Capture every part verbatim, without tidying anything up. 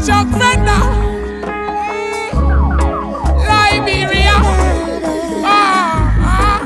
Chuck Fender, Liberia. Ah, ah.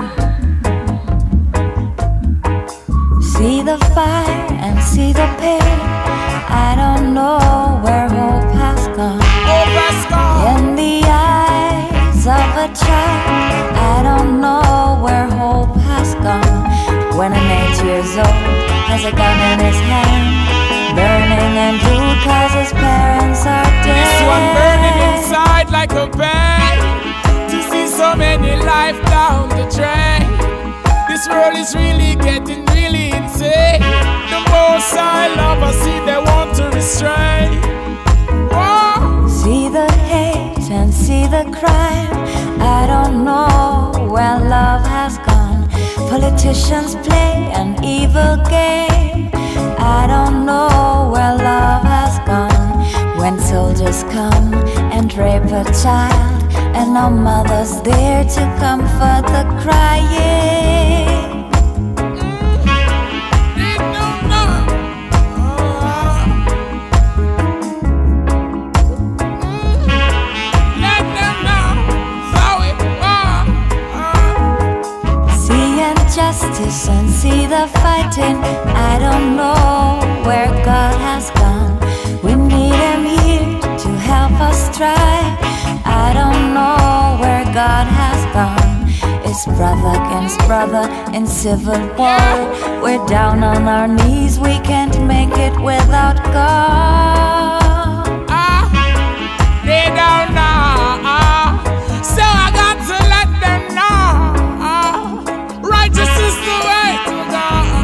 See the fire and see the pain. I don't know where hope has gone. Hope has gone. In the eyes of a child, I don't know where hope has gone. When I'm eight years old, has a gun in his hand, burning and blue cause his parents are dead. This one burning inside like a pain, to see so many life down the drain. This world is really getting really insane. The most I love, I see they want to restrain. Whoa. See the hate and see the crime. I don't know where love has gone. Politicians play an evil game. I don't know where love has gone. When soldiers come and rape a child, and no mother's there to comfort the crying. Justice and see the fighting. I don't know where God has gone. We need him here to help us try. I don't know where God has gone. It's brother against brother in civil war. We're down on our knees, we can't make it without God. Ah, they don't know. Ah, so I got to let them know. Righteous is the way to go.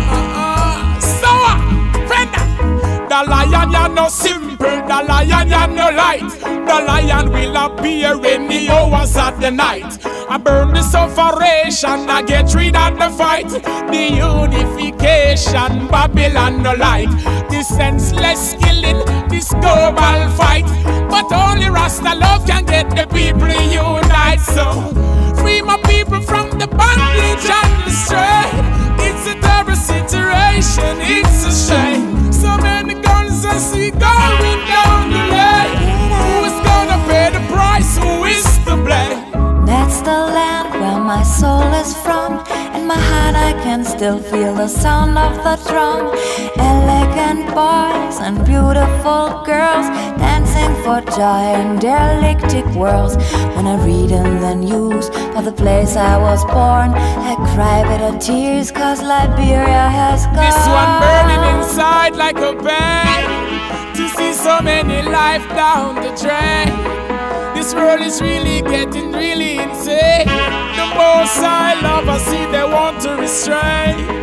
So, Fender, the lion ya no simple, the lion ya no light. The lion will appear in the hours of the night. I burn the sufferation, I get rid of the fight. The unification, Babylon no like. The senseless killing, this global fight. But only Rasta love can get the people unite. So, free my people from the bondage and the strain. It's a terrible situation, it's a shame. So many guns I see going down the lane. Who is gonna pay the price? Who is to blame? That's the land where my soul is from. In my heart I can still feel the sound of the drum. Elegant boys and beautiful girls dancing for joy in their electric worlds. When I read in the news of the place I was born, I cry bitter tears cause Liberia has gone. This one burning inside like a pain, to see so many life down the drain. This world is really getting really insane. The most I love, I see they want to restrain.